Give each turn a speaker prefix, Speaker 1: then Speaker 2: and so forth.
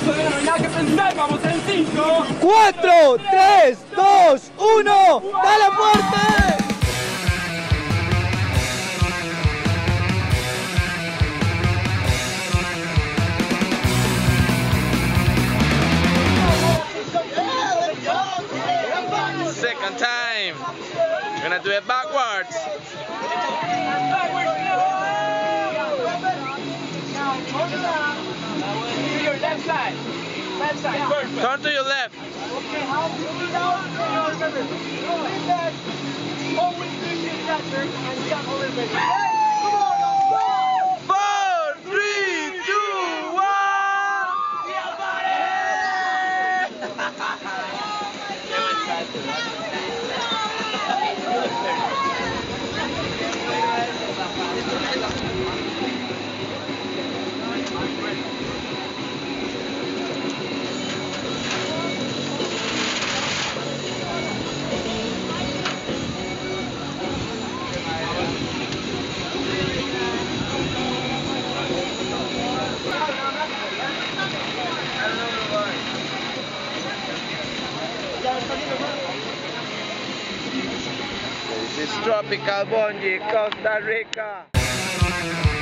Speaker 1: no hay nada que pensar, vamos en 5.
Speaker 2: 4, 3, 2, 1, ¡dale fuerte!
Speaker 3: Second time. We're gonna do it backwards.
Speaker 1: Your left side. Left side. Perfect.
Speaker 3: Turn to your left.
Speaker 1: Okay, how do you down? Remember, lean back. Always push your center and jump a little bit. Come on,
Speaker 3: 4, 3, 2, 1. This is Tropical Bungee, Costa Rica.